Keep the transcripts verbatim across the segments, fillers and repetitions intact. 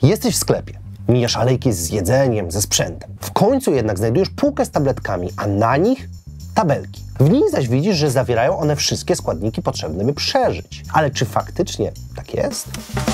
Jesteś w sklepie, mijasz alejki z jedzeniem, ze sprzętem. W końcu jednak znajdujesz półkę z tabletkami, a na nich tabelki. W nich zaś widzisz, że zawierają one wszystkie składniki potrzebne, by przeżyć. Ale czy faktycznie tak jest?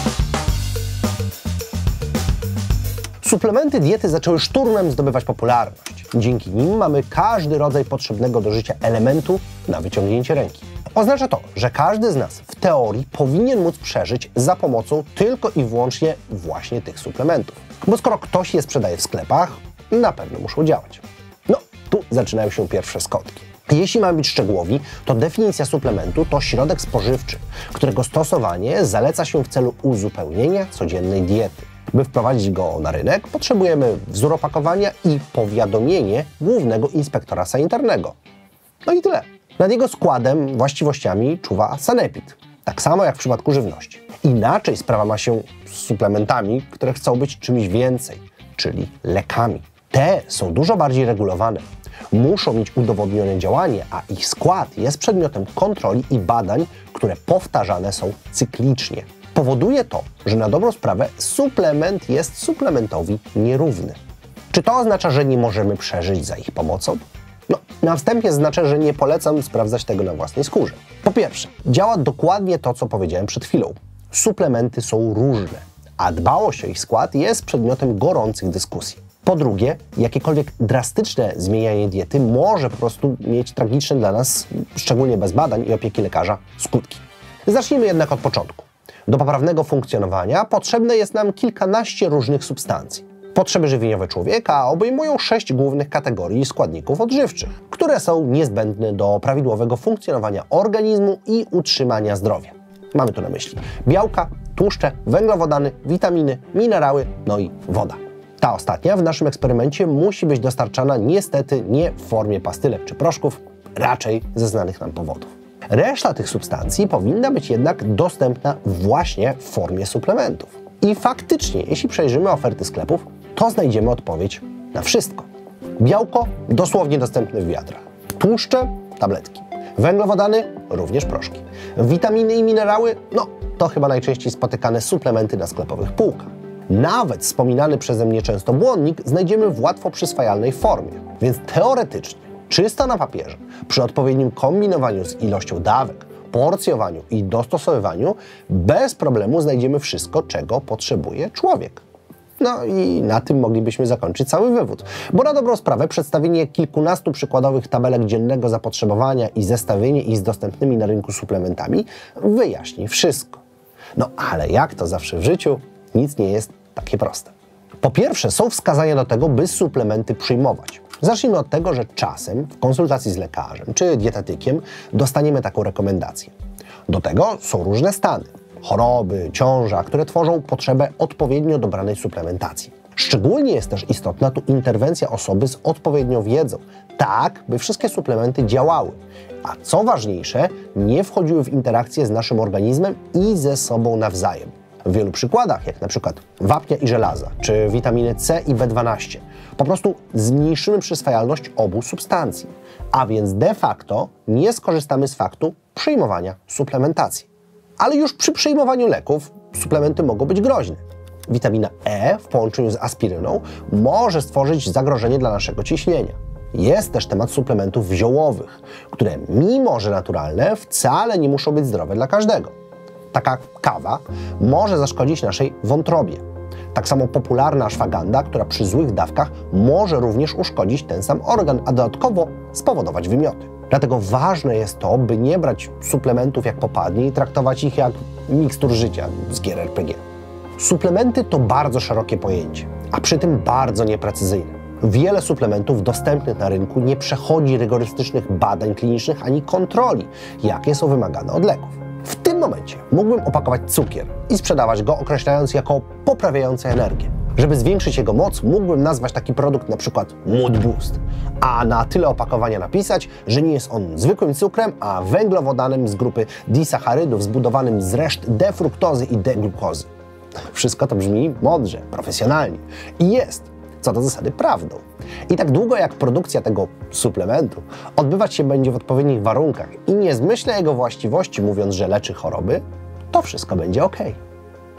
Suplementy diety zaczęły szturmem zdobywać popularność. Dzięki nim mamy każdy rodzaj potrzebnego do życia elementu na wyciągnięcie ręki. Oznacza to, że każdy z nas w teorii powinien móc przeżyć za pomocą tylko i wyłącznie właśnie tych suplementów. Bo skoro ktoś je sprzedaje w sklepach, na pewno muszą działać. No, tu zaczynają się pierwsze skotki. Jeśli mamy być szczegółowi, to definicja suplementu to środek spożywczy, którego stosowanie zaleca się w celu uzupełnienia codziennej diety. By wprowadzić go na rynek, potrzebujemy wzór opakowania i powiadomienie głównego inspektora sanitarnego. No i tyle. Nad jego składem, właściwościami czuwa sanepid. Tak samo jak w przypadku żywności. Inaczej sprawa ma się z suplementami, które chcą być czymś więcej, czyli lekami. Te są dużo bardziej regulowane. Muszą mieć udowodnione działanie, a ich skład jest przedmiotem kontroli i badań, które powtarzane są cyklicznie. Powoduje to, że na dobrą sprawę suplement jest suplementowi nierówny. Czy to oznacza, że nie możemy przeżyć za ich pomocą? No, na wstępie znaczę, że nie polecam sprawdzać tego na własnej skórze. Po pierwsze, działa dokładnie to, co powiedziałem przed chwilą. Suplementy są różne, a dbałość o ich skład jest przedmiotem gorących dyskusji. Po drugie, jakiekolwiek drastyczne zmienianie diety może po prostu mieć tragiczne dla nas, szczególnie bez badań i opieki lekarza, skutki. Zacznijmy jednak od początku. Do poprawnego funkcjonowania potrzebne jest nam kilkanaście różnych substancji. Potrzeby żywieniowe człowieka obejmują sześć głównych kategorii składników odżywczych, które są niezbędne do prawidłowego funkcjonowania organizmu i utrzymania zdrowia. Mamy tu na myśli białka, tłuszcze, węglowodany, witaminy, minerały, no i woda. Ta ostatnia w naszym eksperymencie musi być dostarczana niestety nie w formie pastylek czy proszków, raczej ze znanych nam powodów. Reszta tych substancji powinna być jednak dostępna właśnie w formie suplementów. I faktycznie, jeśli przejrzymy oferty sklepów, to znajdziemy odpowiedź na wszystko. Białko dosłownie dostępne w wiadrach. Tłuszcze, tabletki. Węglowodany, również proszki. Witaminy i minerały, no to chyba najczęściej spotykane suplementy na sklepowych półkach. Nawet wspominany przeze mnie często błonnik znajdziemy w łatwo przyswajalnej formie, więc teoretycznie, czysto na papierze, przy odpowiednim kombinowaniu z ilością dawek, porcjowaniu i dostosowywaniu, bez problemu znajdziemy wszystko, czego potrzebuje człowiek. No i na tym moglibyśmy zakończyć cały wywód. Bo na dobrą sprawę przedstawienie kilkunastu przykładowych tabelek dziennego zapotrzebowania i zestawienie ich z dostępnymi na rynku suplementami wyjaśni wszystko. No ale jak to zawsze w życiu, nic nie jest takie proste. Po pierwsze, są wskazania do tego, by suplementy przyjmować. Zacznijmy od tego, że czasem w konsultacji z lekarzem czy dietetykiem dostaniemy taką rekomendację. Do tego są różne stany, choroby, ciąża, które tworzą potrzebę odpowiednio dobranej suplementacji. Szczególnie jest też istotna tu interwencja osoby z odpowiednią wiedzą, tak by wszystkie suplementy działały, a co ważniejsze, nie wchodziły w interakcję z naszym organizmem i ze sobą nawzajem. W wielu przykładach, jak na przykład wapnia i żelaza, czy witaminy C i B dwanaście, po prostu zmniejszymy przyswajalność obu substancji, a więc de facto nie skorzystamy z faktu przyjmowania suplementacji. Ale już przy przyjmowaniu leków suplementy mogą być groźne. Witamina E w połączeniu z aspiryną może stworzyć zagrożenie dla naszego ciśnienia. Jest też temat suplementów ziołowych, które mimo że naturalne, wcale nie muszą być zdrowe dla każdego. Taka kawa może zaszkodzić naszej wątrobie. Tak samo popularna ashwaganda, która przy złych dawkach może również uszkodzić ten sam organ, a dodatkowo spowodować wymioty. Dlatego ważne jest to, by nie brać suplementów jak popadnie i traktować ich jak mikstur życia z gier er pe gie. Suplementy to bardzo szerokie pojęcie, a przy tym bardzo nieprecyzyjne. Wiele suplementów dostępnych na rynku nie przechodzi rygorystycznych badań klinicznych ani kontroli, jakie są wymagane od leków. W tym momencie mógłbym opakować cukier i sprzedawać go, określając jako poprawiający energię. Żeby zwiększyć jego moc, mógłbym nazwać taki produkt na przykład Mood Boost, a na tyle opakowania napisać, że nie jest on zwykłym cukrem, a węglowodanem z grupy disacharydów zbudowanym z reszt D-fruktozy i D-glukozy. Wszystko to brzmi mądrze, profesjonalnie i jest co do zasady prawdą. I tak długo jak produkcja tego suplementu odbywać się będzie w odpowiednich warunkach i nie zmyślę jego właściwości, mówiąc, że leczy choroby, to wszystko będzie ok.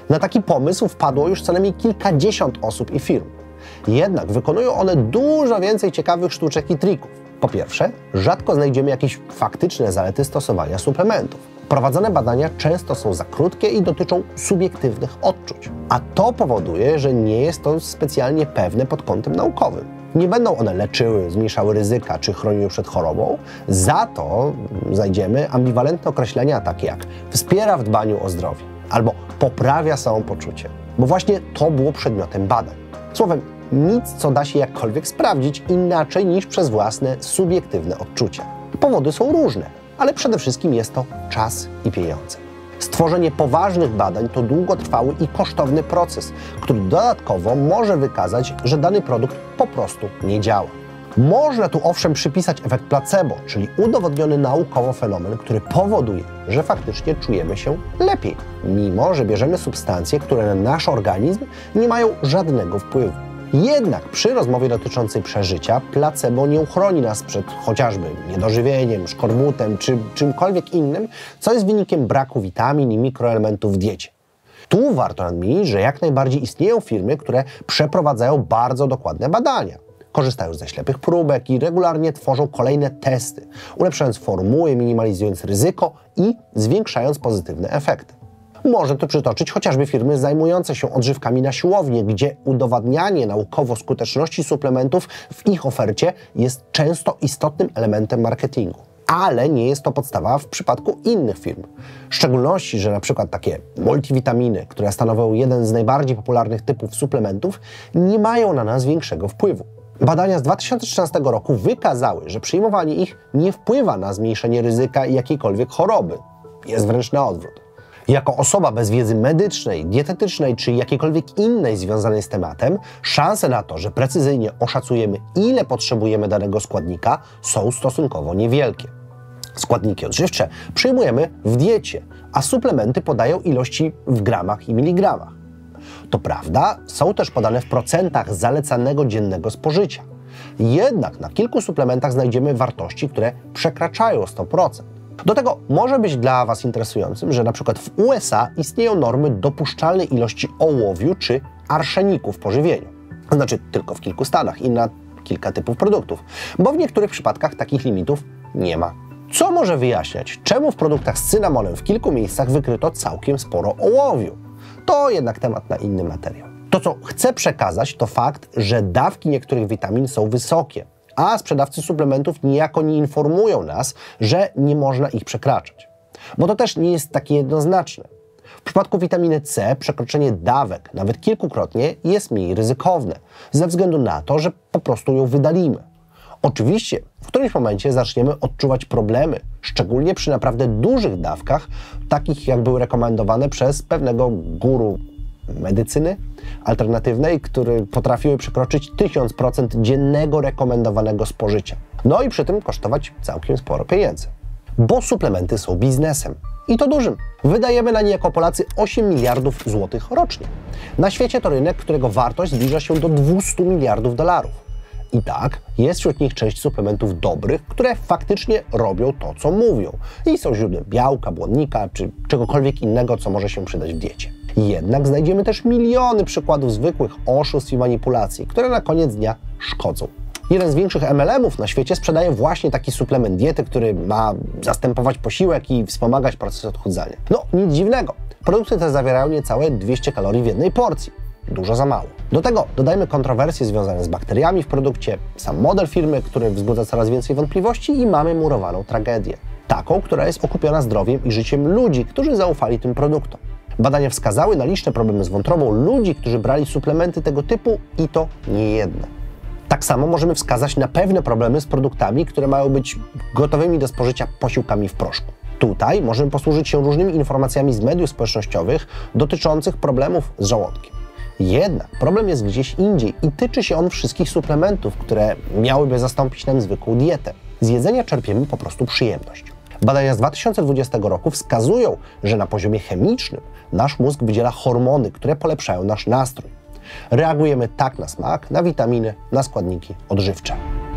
Na taki pomysł wpadło już co najmniej kilkadziesiąt osób i firm. Jednak wykonują one dużo więcej ciekawych sztuczek i trików. Po pierwsze, rzadko znajdziemy jakieś faktyczne zalety stosowania suplementów. Prowadzone badania często są za krótkie i dotyczą subiektywnych odczuć. A to powoduje, że nie jest to specjalnie pewne pod kątem naukowym. Nie będą one leczyły, zmniejszały ryzyka czy chroniły przed chorobą. Za to znajdziemy ambiwalentne określenia takie jak wspiera w dbaniu o zdrowie albo poprawia samopoczucie, bo właśnie to było przedmiotem badań. Słowem, nic, co da się jakkolwiek sprawdzić inaczej niż przez własne subiektywne odczucia. Powody są różne, ale przede wszystkim jest to czas i pieniądze. Stworzenie poważnych badań to długotrwały i kosztowny proces, który dodatkowo może wykazać, że dany produkt po prostu nie działa. Można tu owszem przypisać efekt placebo, czyli udowodniony naukowo fenomen, który powoduje, że faktycznie czujemy się lepiej, mimo że bierzemy substancje, które na nasz organizm nie mają żadnego wpływu. Jednak przy rozmowie dotyczącej przeżycia placebo nie uchroni nas przed chociażby niedożywieniem, szkorbutem czy czymkolwiek innym, co jest wynikiem braku witamin i mikroelementów w diecie. Tu warto nadmienić, że jak najbardziej istnieją firmy, które przeprowadzają bardzo dokładne badania. Korzystają ze ślepych próbek i regularnie tworzą kolejne testy, ulepszając formuły, minimalizując ryzyko i zwiększając pozytywne efekty. Można tu przytoczyć chociażby firmy zajmujące się odżywkami na siłowni, gdzie udowadnianie naukowo skuteczności suplementów w ich ofercie jest często istotnym elementem marketingu. Ale nie jest to podstawa w przypadku innych firm. W szczególności, że na przykład takie multivitaminy, które stanowią jeden z najbardziej popularnych typów suplementów, nie mają na nas większego wpływu. Badania z dwa tysiące trzynastego roku wykazały, że przyjmowanie ich nie wpływa na zmniejszenie ryzyka jakiejkolwiek choroby. Jest wręcz na odwrót. Jako osoba bez wiedzy medycznej, dietetycznej czy jakiejkolwiek innej związanej z tematem, szanse na to, że precyzyjnie oszacujemy, ile potrzebujemy danego składnika, są stosunkowo niewielkie. Składniki odżywcze przyjmujemy w diecie, a suplementy podają ilości w gramach i miligramach. To prawda, są też podane w procentach zalecanego dziennego spożycia. Jednak na kilku suplementach znajdziemy wartości, które przekraczają sto procent. Do tego może być dla Was interesującym, że na przykład w U S A istnieją normy dopuszczalnej ilości ołowiu czy arszeniku w pożywieniu. Znaczy tylko w kilku stanach i na kilka typów produktów, bo w niektórych przypadkach takich limitów nie ma. Co może wyjaśniać, czemu w produktach z cynamonem w kilku miejscach wykryto całkiem sporo ołowiu? To jednak temat na inny materiał. To, co chcę przekazać, to fakt, że dawki niektórych witamin są wysokie, a sprzedawcy suplementów niejako nie informują nas, że nie można ich przekraczać. Bo to też nie jest takie jednoznaczne. W przypadku witaminy C przekroczenie dawek, nawet kilkukrotnie, jest mniej ryzykowne, ze względu na to, że po prostu ją wydalimy. Oczywiście w którymś momencie zaczniemy odczuwać problemy, szczególnie przy naprawdę dużych dawkach, takich jak były rekomendowane przez pewnego guru medycyny alternatywnej, które potrafiły przekroczyć tysiąc procent dziennego rekomendowanego spożycia. No i przy tym kosztować całkiem sporo pieniędzy. Bo suplementy są biznesem. I to dużym. Wydajemy na nie jako Polacy osiem miliardów złotych rocznie. Na świecie to rynek, którego wartość zbliża się do dwustu miliardów dolarów. I tak, jest wśród nich część suplementów dobrych, które faktycznie robią to, co mówią. I są źródłem białka, błonnika czy czegokolwiek innego, co może się przydać w diecie. Jednak znajdziemy też miliony przykładów zwykłych oszustw i manipulacji, które na koniec dnia szkodzą. Jeden z większych M L M-ów na świecie sprzedaje właśnie taki suplement diety, który ma zastępować posiłek i wspomagać proces odchudzania. No, nic dziwnego. Produkty te zawierają niecałe dwieście kalorii w jednej porcji. Dużo za mało. Do tego dodajmy kontrowersje związane z bakteriami w produkcie, sam model firmy, który wzbudza coraz więcej wątpliwości i mamy murowaną tragedię. Taką, która jest okupiona zdrowiem i życiem ludzi, którzy zaufali tym produktom. Badania wskazały na liczne problemy z wątrobą ludzi, którzy brali suplementy tego typu i to nie jedne. Tak samo możemy wskazać na pewne problemy z produktami, które mają być gotowymi do spożycia posiłkami w proszku. Tutaj możemy posłużyć się różnymi informacjami z mediów społecznościowych dotyczących problemów z żołądkiem. Jednak problem jest gdzieś indziej i tyczy się on wszystkich suplementów, które miałyby zastąpić nam zwykłą dietę. Z jedzenia czerpiemy po prostu przyjemność. Badania z dwa tysiące dwudziestego roku wskazują, że na poziomie chemicznym nasz mózg wydziela hormony, które polepszają nasz nastrój. Reagujemy tak na smak, na witaminy, na składniki odżywcze.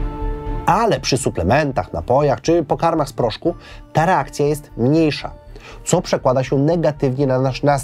Ale przy suplementach, napojach czy pokarmach z proszku ta reakcja jest mniejsza, co przekłada się negatywnie na nasz nastrój.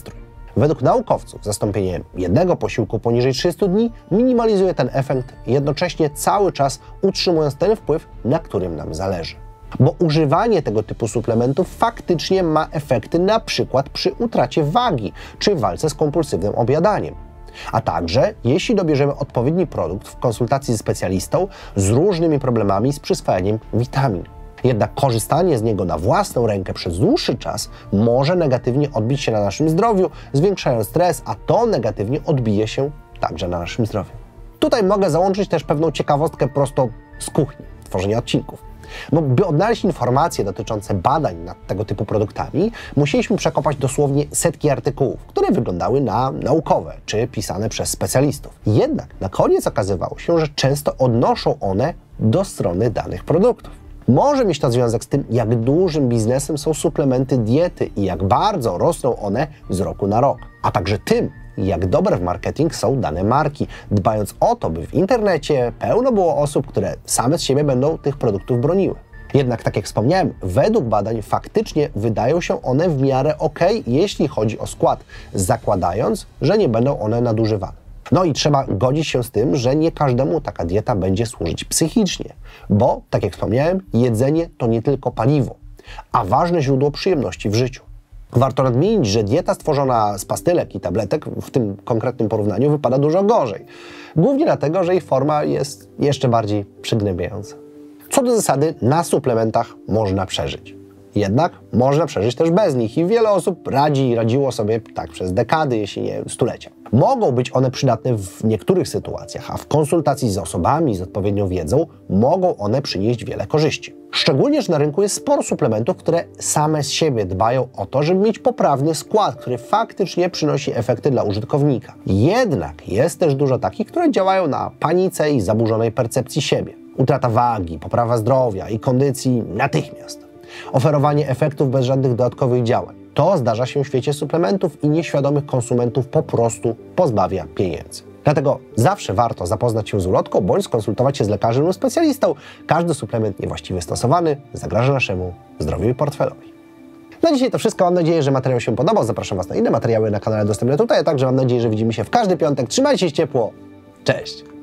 Według naukowców zastąpienie jednego posiłku poniżej trzydziestu dni minimalizuje ten efekt, jednocześnie cały czas utrzymując ten wpływ, na którym nam zależy. Bo używanie tego typu suplementów faktycznie ma efekty na przykład przy utracie wagi czy walce z kompulsywnym objadaniem. A także, jeśli dobierzemy odpowiedni produkt w konsultacji z specjalistą z różnymi problemami z przyswajaniem witamin. Jednak korzystanie z niego na własną rękę przez dłuższy czas może negatywnie odbić się na naszym zdrowiu, zwiększając stres, a to negatywnie odbije się także na naszym zdrowiu. Tutaj mogę załączyć też pewną ciekawostkę prosto z kuchni, tworzenia odcinków. Bo by odnaleźć informacje dotyczące badań nad tego typu produktami, musieliśmy przekopać dosłownie setki artykułów, które wyglądały na naukowe czy pisane przez specjalistów. Jednak na koniec okazywało się, że często odnoszą one do strony danych produktów. Może mieć to związek z tym, jak dużym biznesem są suplementy diety i jak bardzo rosną one z roku na rok, a także tym, jak dobre w marketing są dane marki, dbając o to, by w internecie pełno było osób, które same z siebie będą tych produktów broniły. Jednak, tak jak wspomniałem, według badań faktycznie wydają się one w miarę ok, jeśli chodzi o skład, zakładając, że nie będą one nadużywane. No i trzeba godzić się z tym, że nie każdemu taka dieta będzie służyć psychicznie, bo, tak jak wspomniałem, jedzenie to nie tylko paliwo, a ważne źródło przyjemności w życiu. Warto nadmienić, że dieta stworzona z pastylek i tabletek w tym konkretnym porównaniu wypada dużo gorzej. Głównie dlatego, że ich forma jest jeszcze bardziej przygnębiająca. Co do zasady, na suplementach można przeżyć. Jednak można przeżyć też bez nich i wiele osób radzi i radziło sobie tak przez dekady, jeśli nie stulecia. Mogą być one przydatne w niektórych sytuacjach, a w konsultacji z osobami z odpowiednią wiedzą mogą one przynieść wiele korzyści. Szczególnie, że na rynku jest sporo suplementów, które same z siebie dbają o to, żeby mieć poprawny skład, który faktycznie przynosi efekty dla użytkownika. Jednak jest też dużo takich, które działają na panice i zaburzonej percepcji siebie. Utrata wagi, poprawa zdrowia i kondycji natychmiast. Oferowanie efektów bez żadnych dodatkowych działań. To zdarza się w świecie suplementów i nieświadomych konsumentów po prostu pozbawia pieniędzy. Dlatego zawsze warto zapoznać się z ulotką bądź skonsultować się z lekarzem lub specjalistą. Każdy suplement niewłaściwie stosowany zagraża naszemu zdrowiu i portfelowi. Na dzisiaj to wszystko. Mam nadzieję, że materiał się podobał. Zapraszam Was na inne materiały na kanale dostępne tutaj, a także mam nadzieję, że widzimy się w każdy piątek. Trzymajcie się ciepło. Cześć!